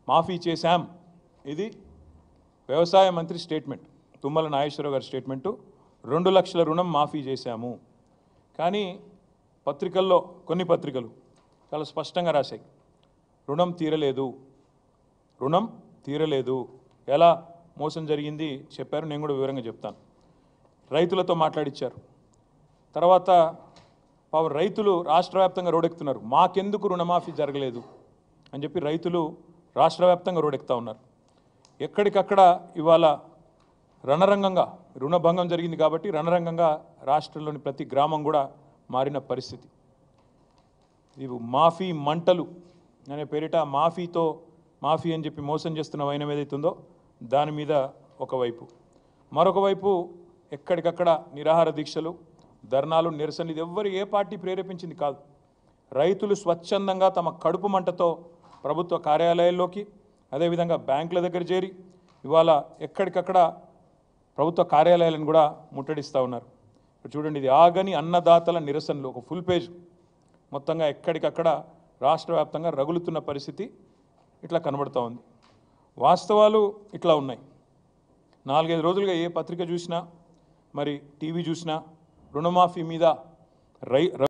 మాఫీ చేశాం. ఇది వ్యవసాయ మంత్రి స్టేట్మెంట్, తుమ్మల నాగేశ్వరరావు గారి స్టేట్మెంటు. 2 లక్షల రుణం మాఫీ చేశాము. కానీ పత్రికల్లో కొన్ని పత్రికలు చాలా స్పష్టంగా రాశాయి, రుణం తీరలేదు, రుణం తీరలేదు. ఎలా మోసం జరిగింది చెప్పారు, నేను కూడా వివరంగా చెప్తాను. రైతులతో మాట్లాడిచ్చారు. తర్వాత రైతులు రాష్ట్ర వ్యాప్తంగా రోడెక్కుతున్నారు, మాకెందుకు రుణమాఫీ జరగలేదు అని చెప్పి రైతులు రాష్ట్ర వ్యాప్తంగా రోడెక్కుతూ ఉన్నారు. ఎక్కడికక్కడ ఇవాళ రణరంగంగా రుణభంగం జరిగింది కాబట్టి రణరంగంగా రాష్ట్రంలోని ప్రతి గ్రామం కూడా మారిన పరిస్థితి. ఇవి మాఫీ మంటలు అనే పేరిట మాఫీ అని చెప్పి మోసం చేస్తున్న వైనం ఏదైతుందో దాని మీద ఒకవైపు, మరొక వైపు ఎక్కడికక్కడ నిరాహార దీక్షలు, ధర్నాలు, నిరసనలు. ఇది ఏ పార్టీ ప్రేరేపించింది కాదు. రైతులు స్వచ్ఛందంగా తమ కడుపు మంటతో ప్రభుత్వ కార్యాలయాల్లోకి, అదేవిధంగా బ్యాంకుల దగ్గర చేరి ఇవాళ ఎక్కడికక్కడ ప్రభుత్వ కార్యాలయాలను కూడా ముట్టడిస్తూ ఉన్నారు. ఇప్పుడు చూడండి, ఇది ఆగని అన్నదాతల నిరసనలు, ఒక ఫుల్ పేజ్ మొత్తంగా ఎక్కడికక్కడ రాష్ట్ర వ్యాప్తంగా రగులుతున్న పరిస్థితి ఇట్లా కనబడుతూ ఉంది. వాస్తవాలు ఇట్లా ఉన్నాయి. 4-5 రోజులుగా ఏ పత్రిక చూసినా, మరి టీవీ చూసినా రుణమాఫీ మీద